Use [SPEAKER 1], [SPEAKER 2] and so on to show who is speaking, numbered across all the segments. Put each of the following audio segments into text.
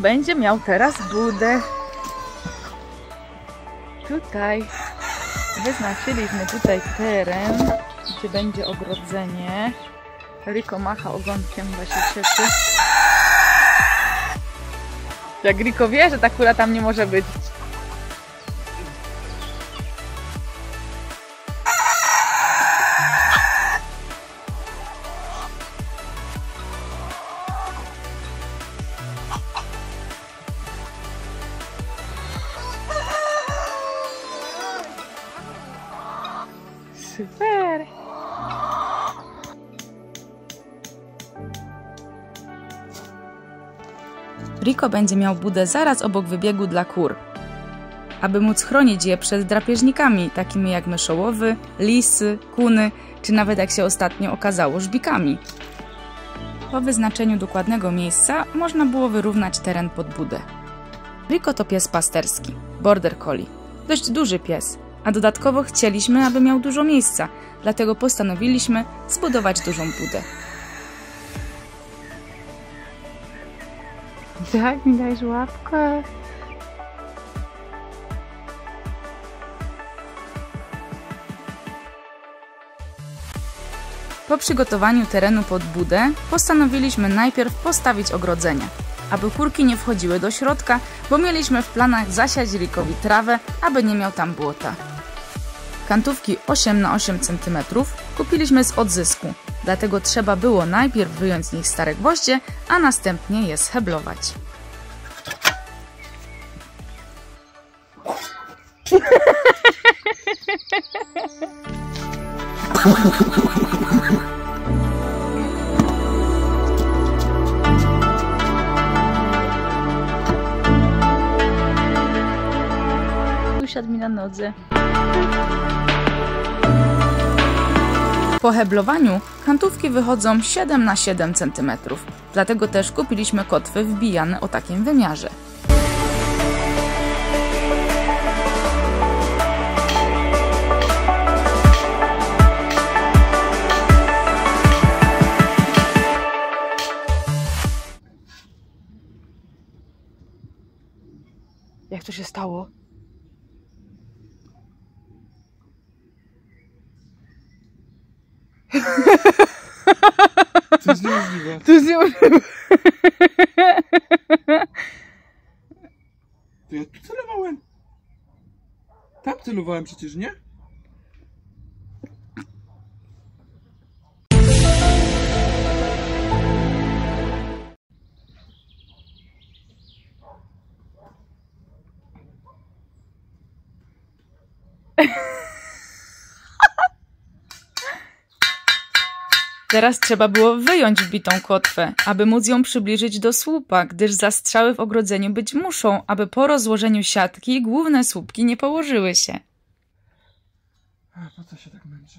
[SPEAKER 1] będzie miał teraz budę. Tutaj wyznaczyliśmy teren, gdzie będzie ogrodzenie. Riko macha ogonkiem, właśnie cieszy. Jak Riko wie, że ta kura tam nie może być. Super! Riko będzie miał budę zaraz obok wybiegu dla kur, aby móc chronić je przed drapieżnikami, takimi jak myszołowy, lisy, kuny, czy nawet, jak się ostatnio okazało, żbikami. Po wyznaczeniu dokładnego miejsca można było wyrównać teren pod budę. Riko to pies pasterski, border collie, dość duży pies, a dodatkowo chcieliśmy, aby miał dużo miejsca, dlatego postanowiliśmy zbudować dużą budę. Tak, mi dajesz łapkę. Po przygotowaniu terenu pod budę postanowiliśmy najpierw postawić ogrodzenie, aby kurki nie wchodziły do środka, bo mieliśmy w planach zasiać Rikowi trawę, aby nie miał tam błota. Kantówki 8 na 8 cm kupiliśmy z odzysku, dlatego trzeba było najpierw wyjąć z nich stare gwoździe, a następnie je scheblować. Usiadł mi na nodze. Po heblowaniu kantówki wychodzą 7 na 7 cm, dlatego też kupiliśmy kotwy wbijane o takim wymiarze. Jak to się stało?
[SPEAKER 2] To jest niemożliwe.
[SPEAKER 1] To jest niemożliwe.
[SPEAKER 2] To ja tu celowałem. Tam celowałem przecież, nie?
[SPEAKER 1] Teraz trzeba było wyjąć wbitą kotwę, aby móc ją przybliżyć do słupa, gdyż zastrzały w ogrodzeniu być muszą, aby po rozłożeniu siatki główne słupki nie położyły się.
[SPEAKER 2] A po co się tak męczę?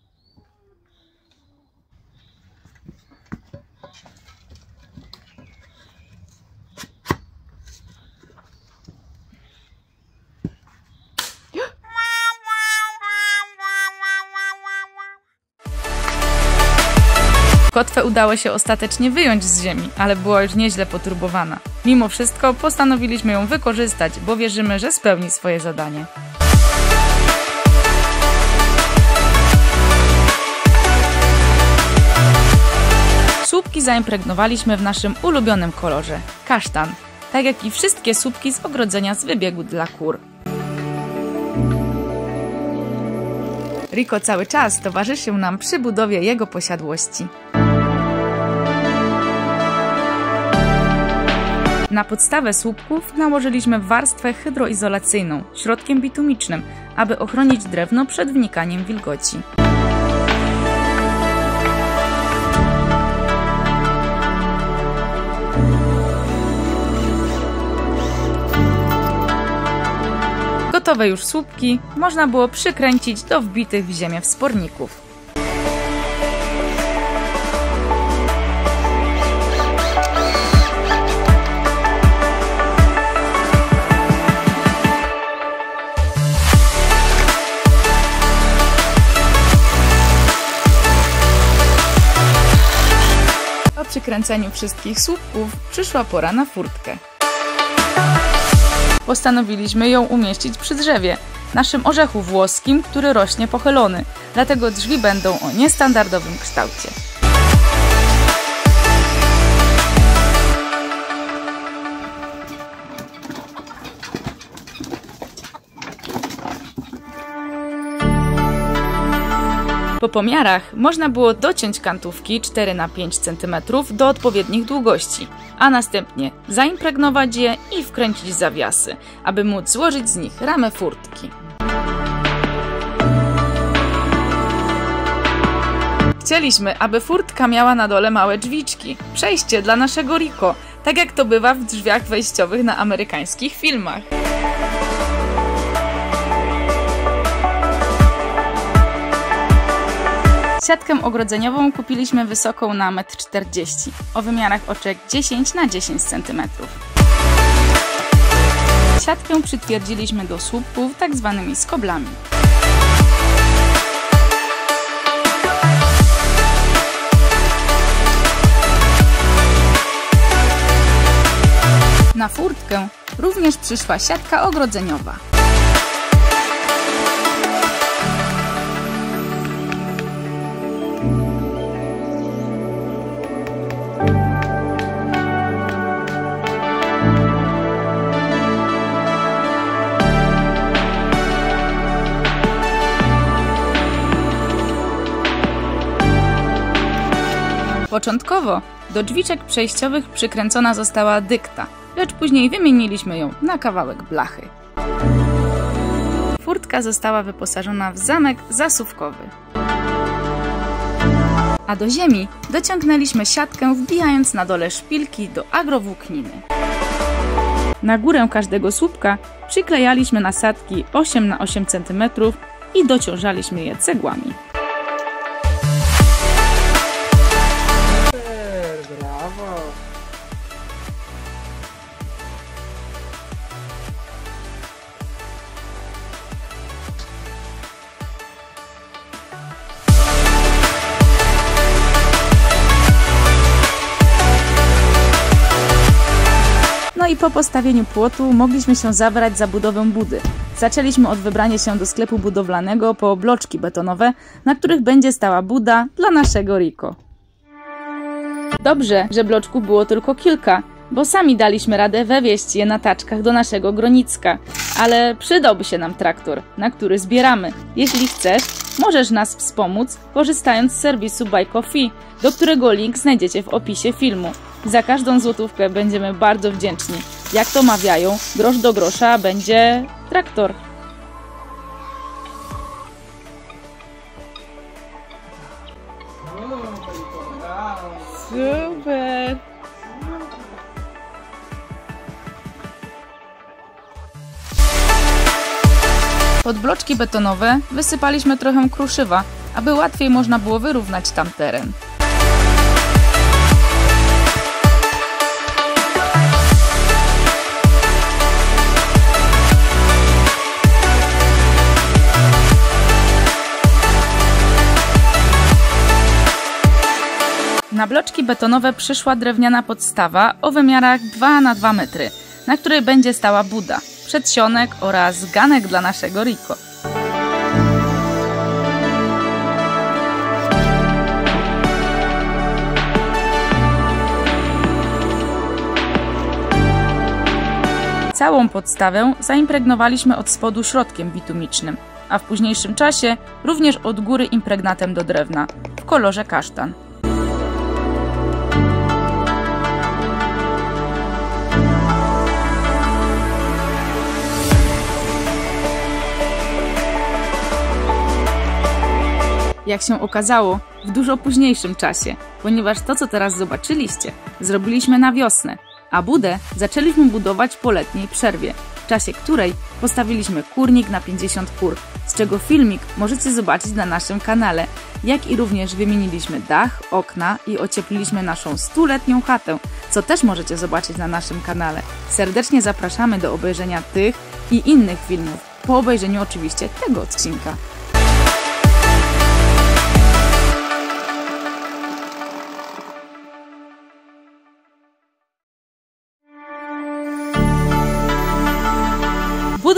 [SPEAKER 1] Kotwę udało się ostatecznie wyjąć z ziemi, ale była już nieźle poturbowana. Mimo wszystko postanowiliśmy ją wykorzystać, bo wierzymy, że spełni swoje zadanie. Słupki zaimpregnowaliśmy w naszym ulubionym kolorze – kasztan, tak jak i wszystkie słupki z ogrodzenia z wybiegu dla kur. Riko cały czas towarzyszył nam przy budowie jego posiadłości. Na podstawę słupków nałożyliśmy warstwę hydroizolacyjną środkiem bitumicznym, aby ochronić drewno przed wnikaniem wilgoci. Gotowe już słupki można było przykręcić do wbitych w ziemię wsporników. Po przykręceniu wszystkich słupków przyszła pora na furtkę. Postanowiliśmy ją umieścić przy drzewie, naszym orzechu włoskim, który rośnie pochylony, dlatego drzwi będą o niestandardowym kształcie. Po pomiarach można było dociąć kantówki 4 na 5 cm do odpowiednich długości, a następnie zaimpregnować je i wkręcić zawiasy, aby móc złożyć z nich ramę furtki. Chcieliśmy, aby furtka miała na dole małe drzwiczki, przejście dla naszego Rico, tak jak to bywa w drzwiach wejściowych na amerykańskich filmach. Siatkę ogrodzeniową kupiliśmy wysoką na 1,40 m, o wymiarach oczek 10 na 10 cm. Siatkę przytwierdziliśmy do słupków tak zwanymi skoblami. Na furtkę również przyszła siatka ogrodzeniowa. Początkowo do drzwiczek przejściowych przykręcona została dykta, lecz później wymieniliśmy ją na kawałek blachy. Furtka została wyposażona w zamek zasuwkowy. A do ziemi dociągnęliśmy siatkę, wbijając na dole szpilki do agrowłókniny. Na górę każdego słupka przyklejaliśmy nasadki 8 na 8 cm i dociążaliśmy je cegłami.
[SPEAKER 2] Brawo!
[SPEAKER 1] No i po postawieniu płotu mogliśmy się zabrać za budowę budy. Zaczęliśmy od wybrania się do sklepu budowlanego po bloczki betonowe, na których będzie stała buda dla naszego Rico. Dobrze, że bloczków było tylko kilka, bo sami daliśmy radę wewieźć je na taczkach do naszego Gronicka. Ale przydałby się nam traktor, na który zbieramy. Jeśli chcesz, możesz nas wspomóc, korzystając z serwisu Buy Coffee, do którego link znajdziecie w opisie filmu. Za każdą złotówkę będziemy bardzo wdzięczni. Jak to mawiają, grosz do grosza będzie traktor. Super! Pod bloczki betonowe wysypaliśmy trochę kruszywa, aby łatwiej można było wyrównać tam teren. Na bloczki betonowe przyszła drewniana podstawa o wymiarach 2 na 2 metry, na której będzie stała buda, przedsionek oraz ganek dla naszego Rico. Całą podstawę zaimpregnowaliśmy od spodu środkiem bitumicznym, a w późniejszym czasie również od góry impregnatem do drewna w kolorze kasztan. Jak się okazało, w dużo późniejszym czasie, ponieważ to, co teraz zobaczyliście, zrobiliśmy na wiosnę, a budę zaczęliśmy budować po letniej przerwie, w czasie której postawiliśmy kurnik na 50 kur, z czego filmik możecie zobaczyć na naszym kanale, jak i również wymieniliśmy dach, okna i ociepliliśmy naszą 100-letnią chatę, co też możecie zobaczyć na naszym kanale. Serdecznie zapraszamy do obejrzenia tych i innych filmów, po obejrzeniu oczywiście tego odcinka.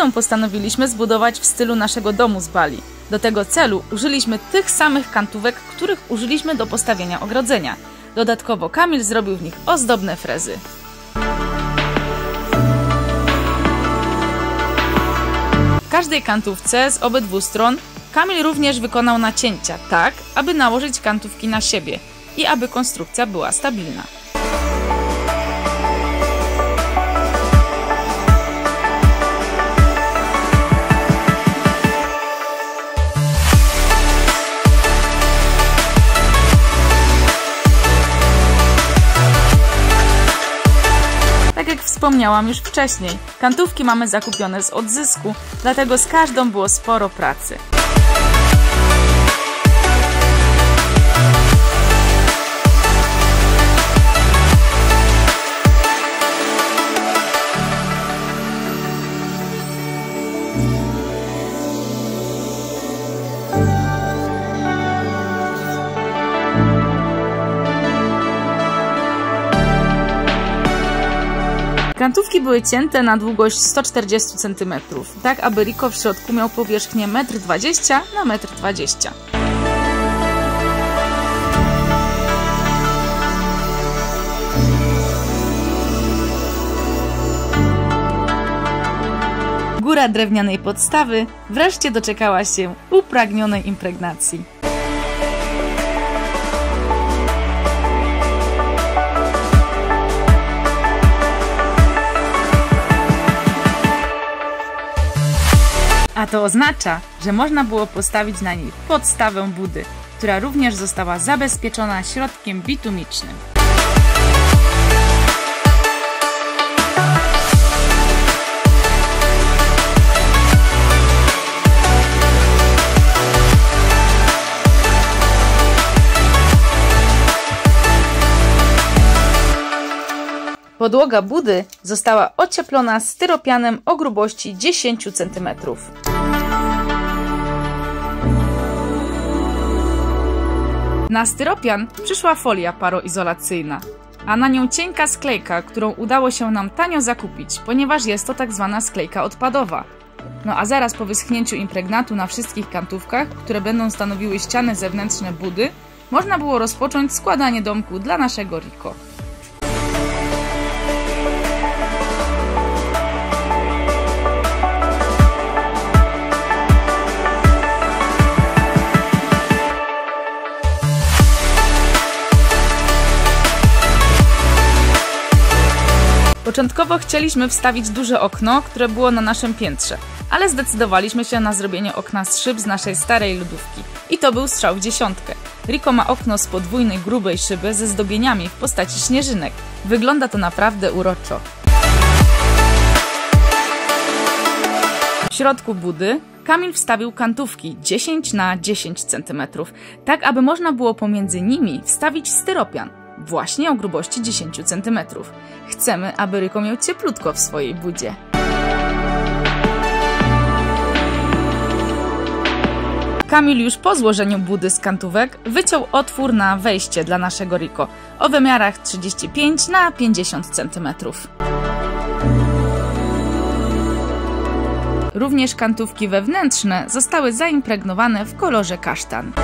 [SPEAKER 1] Budę postanowiliśmy zbudować w stylu naszego domu z Bali. Do tego celu użyliśmy tych samych kantówek, których użyliśmy do postawienia ogrodzenia. Dodatkowo Kamil zrobił w nich ozdobne frezy. W każdej kantówce z obydwu stron Kamil również wykonał nacięcia, tak aby nałożyć kantówki na siebie i aby konstrukcja była stabilna. Tak jak wspomniałam już wcześniej, kantówki mamy zakupione z odzysku, dlatego z każdą było sporo pracy. Kantówki były cięte na długość 140 cm, tak aby Rico w środku miał powierzchnię 1,20 m na 1,20 m. Góra drewnianej podstawy wreszcie doczekała się upragnionej impregnacji. A to oznacza, że można było postawić na niej podstawę budy, która również została zabezpieczona środkiem bitumicznym. Podłoga budy została ocieplona styropianem o grubości 10 cm. Na styropian przyszła folia paroizolacyjna, a na nią cienka sklejka, którą udało się nam tanio zakupić, ponieważ jest to tak zwana sklejka odpadowa. No a zaraz po wyschnięciu impregnatu na wszystkich kantówkach, które będą stanowiły ściany zewnętrzne budy, można było rozpocząć składanie domku dla naszego Rico. Początkowo chcieliśmy wstawić duże okno, które było na naszym piętrze, ale zdecydowaliśmy się na zrobienie okna z szyb z naszej starej lodówki. I to był strzał w dziesiątkę. Rico ma okno z podwójnej, grubej szyby ze zdobieniami w postaci śnieżynek. Wygląda to naprawdę uroczo. W środku budy Kamil wstawił kantówki 10 na 10 cm, tak aby można było pomiędzy nimi wstawić styropian. Właśnie o grubości 10 cm. Chcemy, aby Rico miał cieplutko w swojej budzie. Kamil już po złożeniu budy z kantówek wyciął otwór na wejście dla naszego Rico o wymiarach 35 na 50 cm. Również kantówki wewnętrzne zostały zaimpregnowane w kolorze kasztan.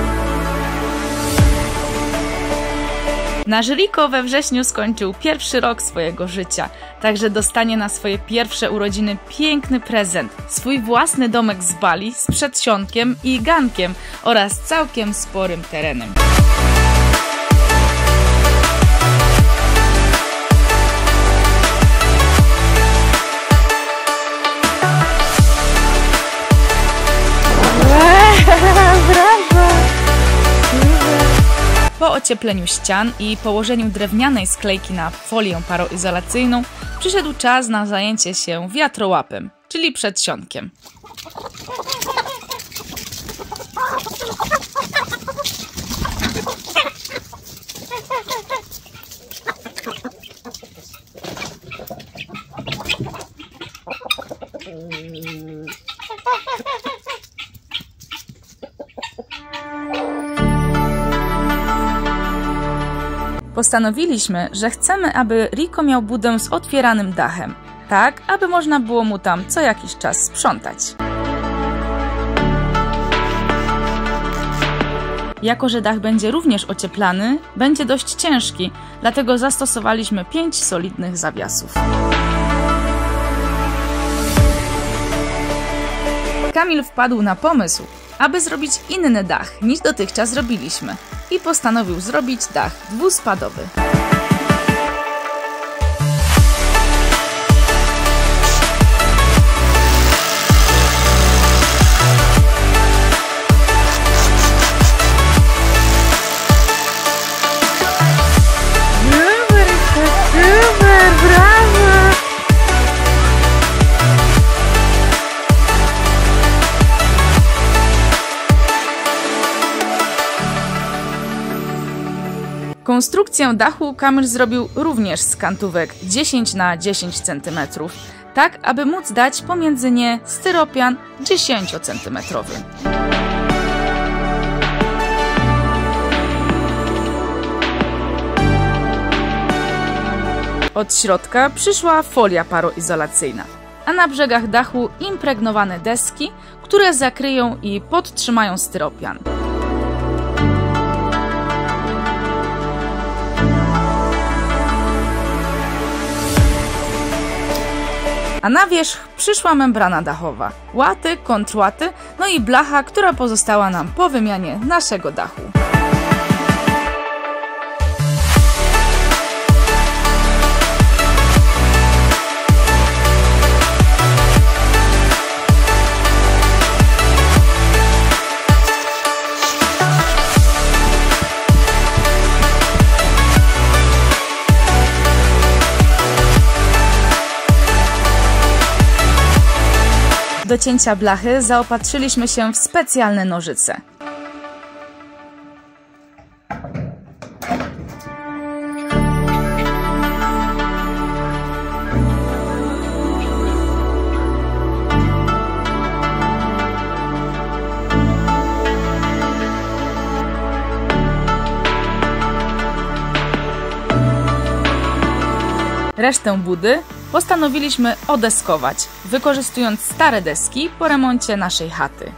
[SPEAKER 1] Nasz Rico we wrześniu skończył pierwszy rok swojego życia, także dostanie na swoje pierwsze urodziny piękny prezent. Swój własny domek z Bali z przedsionkiem i gankiem oraz całkiem sporym terenem. Po ociepleniu ścian i położeniu drewnianej sklejki na folię paroizolacyjną przyszedł czas na zajęcie się wiatrołapem, czyli przedsionkiem. Postanowiliśmy, że chcemy, aby Rico miał budę z otwieranym dachem. tak aby można było mu tam co jakiś czas sprzątać. Jako że dach będzie również ocieplany, będzie dość ciężki, dlatego zastosowaliśmy 5 solidnych zawiasów. Kamil wpadł na pomysł, aby zrobić inny dach niż dotychczas robiliśmy i postanowił zrobić dach dwuspadowy. Konstrukcję dachu Kamil zrobił również z kantówek 10 na 10 cm, tak aby móc dać pomiędzy nie styropian 10 cm. Od środka przyszła folia paroizolacyjna, a na brzegach dachu impregnowane deski, które zakryją i podtrzymają styropian. A na wierzch przyszła membrana dachowa, łaty, kontrłaty, no i blacha, która pozostała nam po wymianie naszego dachu. Do cięcia blachy zaopatrzyliśmy się w specjalne nożyce. Resztę budy postanowiliśmy odeskować, wykorzystując stare deski po remoncie naszej chaty.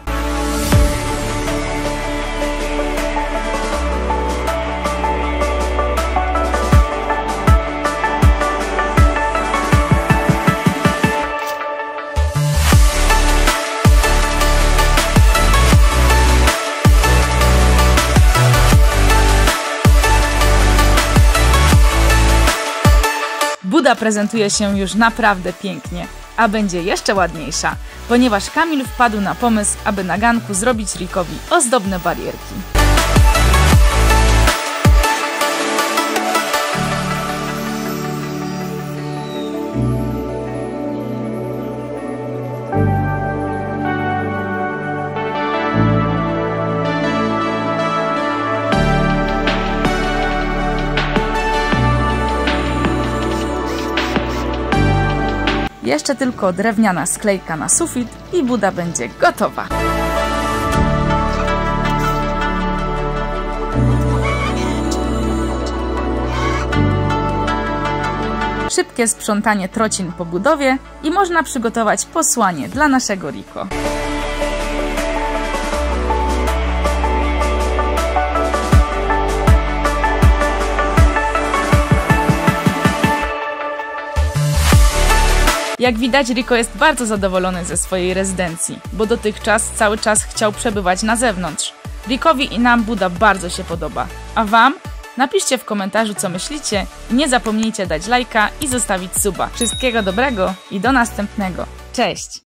[SPEAKER 1] Buda prezentuje się już naprawdę pięknie, a będzie jeszcze ładniejsza, ponieważ Kamil wpadł na pomysł, aby na ganku zrobić Rickowi ozdobne barierki. Jeszcze tylko drewniana sklejka na sufit i buda będzie gotowa. Szybkie sprzątanie trocin po budowie i można przygotować posłanie dla naszego Ricko. Jak widać, Ricko jest bardzo zadowolony ze swojej rezydencji, bo dotychczas cały czas chciał przebywać na zewnątrz. Rickowi i nam buda bardzo się podoba. A Wam? Napiszcie w komentarzu, co myślicie i nie zapomnijcie dać lajka i zostawić suba. Wszystkiego dobrego i do następnego. Cześć!